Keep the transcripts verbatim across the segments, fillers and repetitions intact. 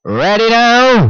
Ready now?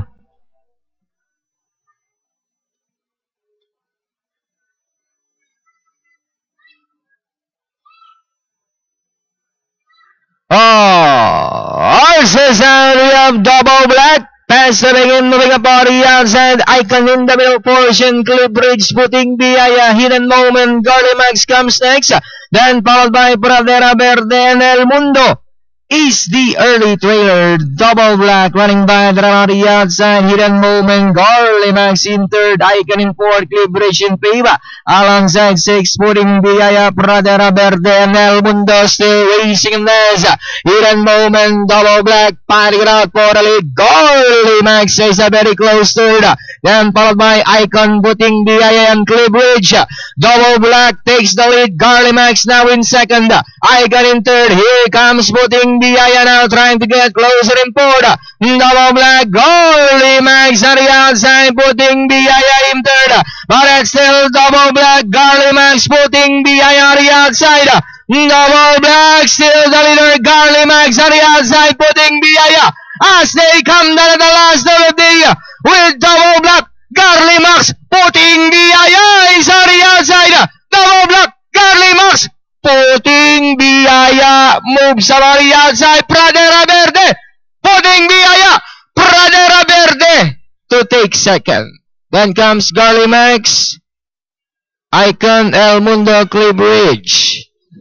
Oh, horses out, we have double black. Passing in, moving up on the outside. Icon in the middle portion. Cliff Bridge putting Biaya. Hidden Moment. Garlimax comes next. Then followed by Pradera Verde and El Mundo is the early trailer. Double black running by the outside. Hidden Moment. Garlimax in third. Icon in fourth. Cliff Bridge in fifth. Alongside six putting Biaya, Pradera Verde and El Mundo still racing in this. Hidden Moment. Double black fighting it out for the lead. Garlimax is a very close third. Then followed by Icon putting Biaya and Cliff Bridge. Double black takes the lead. Garlimax now in second. Icon in third. Here comes putting Biaya now trying to get closer in fourth. Double black. Garlimax on the outside putting Biaya in third. But it's still double black. Garlimax putting Biaya on the outside. Double black still the leader. Garlimax on the outside putting Biaya as they come down at the last of the day with double black. Garlimax putting Biaya is on the outside. Double black. Garlimax putting Biaya moves on the outside. Pradera Verde putting Biaya. Pradera Verde to take second. Then comes Garlimax, Icon, El Mundo, Cliff Bridge.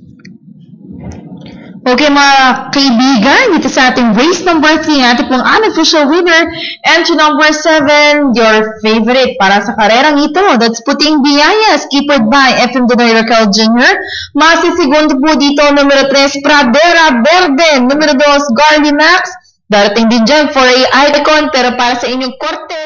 Okay mga kaibigan, dito sa ating race number three, ating pong unofficial winner, entry number seven, your favorite para sa karerang ito. That's putting Biaya, skippered by F M Donoy Raquel Junior Masisigondo po dito, numero three, Pradera Verde, numero two, Garlimax. Darating din dyan for a icon, pero para sa inyong korte,